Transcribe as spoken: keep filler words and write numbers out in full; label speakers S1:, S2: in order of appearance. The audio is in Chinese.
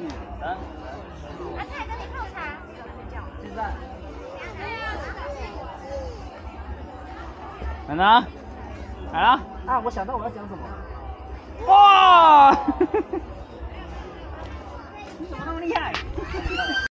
S1: 啊，他还跟你泡茶。现在。来呢？来了。啊，我想到我要讲什么。哇！你怎么那么厉害？